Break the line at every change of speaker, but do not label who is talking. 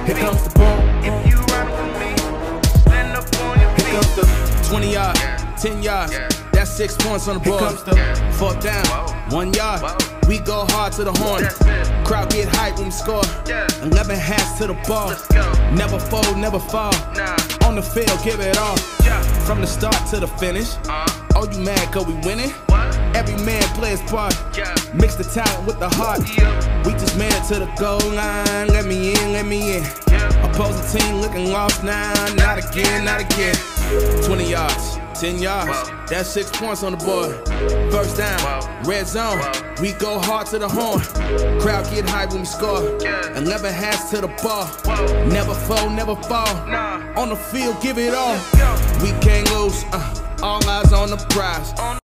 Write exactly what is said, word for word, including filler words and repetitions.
Here comes the ball.
If you run with me, stand up on your feet.
Here comes the
twenty yards, ten yards, that's six points on the board.
Here comes the
fourth down, one yard. We go hard to the horn. Crowd get hype when we score. eleven hats to the ball. Never fold, never fall. On the field, give it all. From the start to the finish. Oh, you mad cause we winning? Every man play his part. Mix the talent with the heart. We just made it to the goal line. Let me in, let me in. Opposing team looking lost now. Not again, not again. twenty yards, ten yards. That's six points on the board. First down, red zone. We go hard to the horn. Crowd get hype when we score. eleven hats to the ball. Never fold, never fall. On the field, give it all. We can't lose. Uh, all eyes on the prize.